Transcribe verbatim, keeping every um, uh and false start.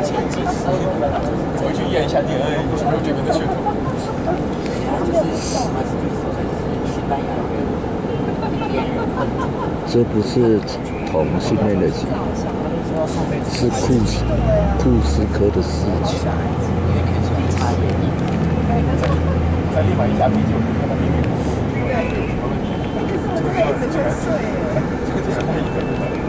回去验一下 D N A， 是不是这边的血统？ 这不是同性恋的鸡，是库斯库斯科的四鸡。 再立马一下啤酒，看到秘密。 对，可是我真的一直会睡耶。